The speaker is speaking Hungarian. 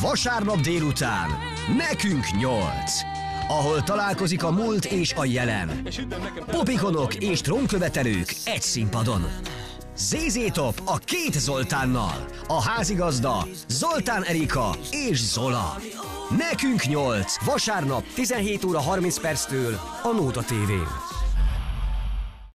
Vasárnap délután nekünk 8, ahol találkozik a múlt és a jelen. Popikonok és trónkövetelők egy színpadon. ZZ Top a két Zoltánnal, a házigazda Zoltán Erika és Zola. Nekünk 8, vasárnap 17 óra 30 perctől a Nóta TV-n.